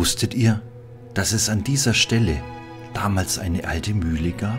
Wusstet ihr, dass es an dieser Stelle damals eine alte Mühle gab?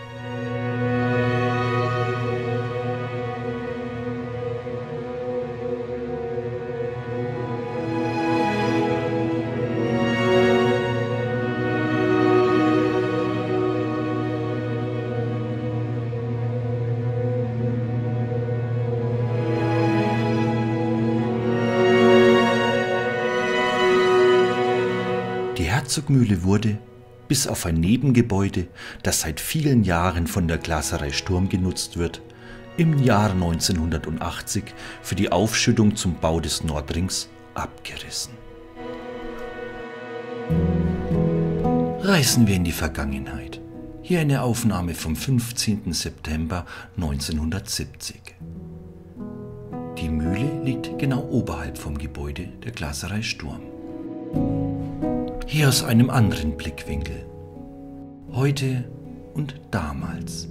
Die Herzogmühle wurde, bis auf ein Nebengebäude, das seit vielen Jahren von der Glaserei Sturm genutzt wird, im Jahr 1980 für die Aufschüttung zum Bau des Nordrings abgerissen. Reisen wir in die Vergangenheit. Hier eine Aufnahme vom 15. September 1970. Die Mühle liegt genau oberhalb vom Gebäude der Glaserei Sturm. Hier aus einem anderen Blickwinkel. Heute und damals.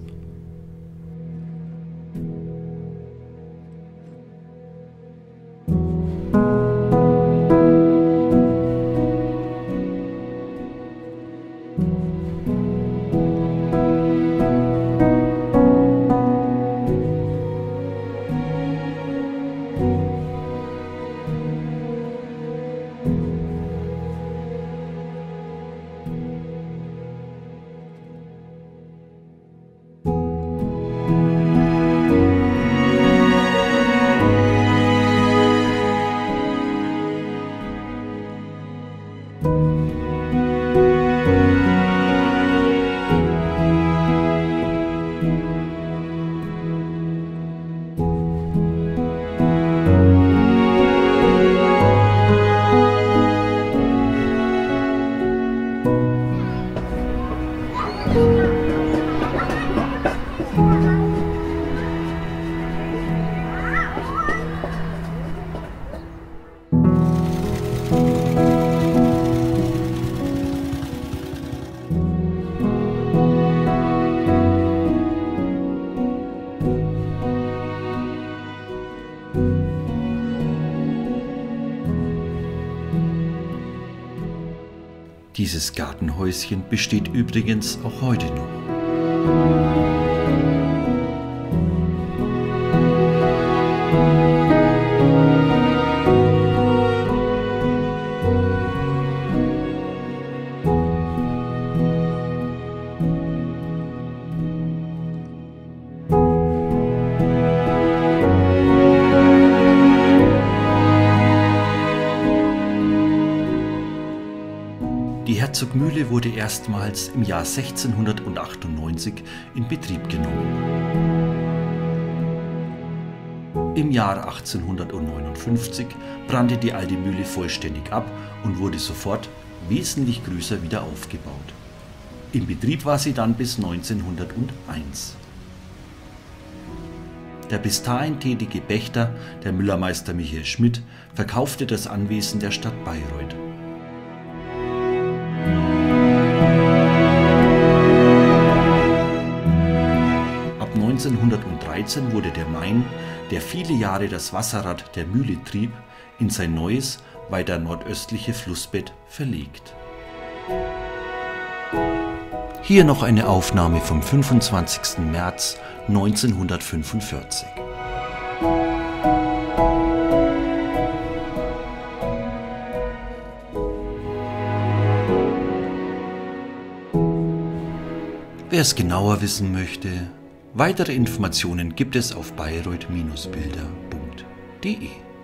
Dieses Gartenhäuschen besteht übrigens auch heute noch. Die Herzogmühle wurde erstmals im Jahr 1698 in Betrieb genommen. Im Jahr 1859 brannte die alte Mühle vollständig ab und wurde sofort wesentlich größer wieder aufgebaut. In Betrieb war sie dann bis 1901. Der bis dahin tätige Pächter, der Müllermeister Michael Schmidt, verkaufte das Anwesen der Stadt Bayreuth. Ab 1913 wurde der Main, der viele Jahre das Wasserrad der Mühle trieb, in sein neues, weiter nordöstliche Flussbett verlegt. Hier noch eine Aufnahme vom 25. März 1945. Wer es genauer wissen möchte, weitere Informationen gibt es auf bayreuth-bilder.de.